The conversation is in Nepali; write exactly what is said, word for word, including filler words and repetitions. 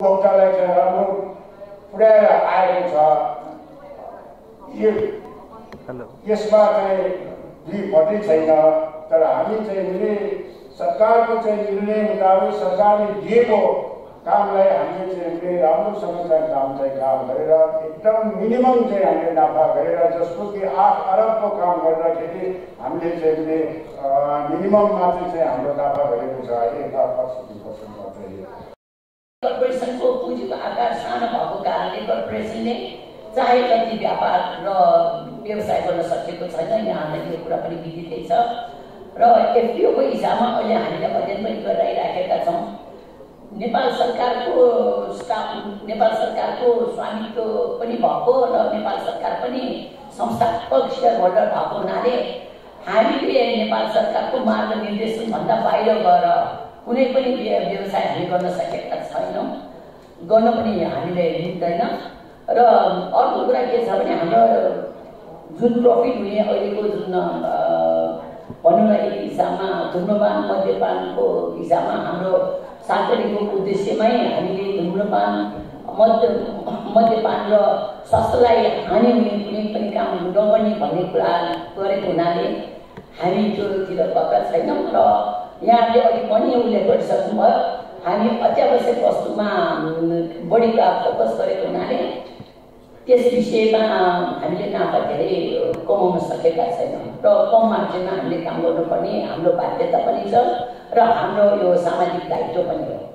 उपभोक्तालाई चाहिँ राम्रो पुर्याएर आएको छ। यो यसमा चाहिँ दुईपट्टि छैन, तर हामी चाहिँ सरकारको चाहिँ निर्णय मुताबिक सरकारले दिएको कामलाई हामीले चाहिँ राम्रोसँग चाहिँ काम चाहिँ काम गरेर एकदम मिनिमम चाहिँ हामीले नाफा गरेर, जसको कि आठ अरबको काम गर्दाखेरि हामीले चाहिँ मिनिमम मात्रै चाहिँ हाम्रो नाफा गरेको छ। एक लाख पचहत्तर पर्सेन्ट मात्रै। कर्पोरेसनको पुँजीको आकार सानो भएको कारणले कर्पोरेसनले चाहे जति व्यापार र व्यवसाय गर्न सकेको छैन। यहाँलाई यो कुरा पनि विदितै छ र एफपिओको हिसाबमा अहिले हामीले अध्ययन पनि गरिराखेका छौँ। नेपाल सरकारको स्टाफ नेपाल सरकारको स्वामित्व पनि भएको र नेपाल सरकार पनि संस्थात्मक सेयर होल्डर भएको हुनाले हामीले नेपाल सरकारको मार्गनिर्देशनभन्दा बाहिर गएर कुनै पनि व्यवसाय हामी गर्न सकेका छैनौँ, गर्न पनि हामीले मिल्दैन। र अर्को कुरा के छ भने हाम्रो जुन प्रफिट हुने अहिलेको जुन भनौँ न एक हिसाबमा धुम्रपान मद्यपानको हिसाबमा हाम्रो सार्वजनिक उद्देश्यमै हामीले धुम्रपान मद्य मद्यपान र स्वास्थ्यलाई हानि हुने कुनै पनि काम नगर्ने भन्ने कुरा गरेको हुनाले हामी त्योतिर गएका छैनौँ। र यहाँले अघि पनि उल्लेख गरिसक्नुभयो, हामी अत्यावश्यक वस्तुमा बढी फोकस गरेको हुनाले त्यस विषयमा हामीले नाफा धेरै कमाउन सकेका छैनौँ र कम मार्जिनमा हामीले काम गर्नुपर्ने हाम्रो बाध्यता पनि छ र हाम्रो यो सामाजिक दायित्व पनि हो।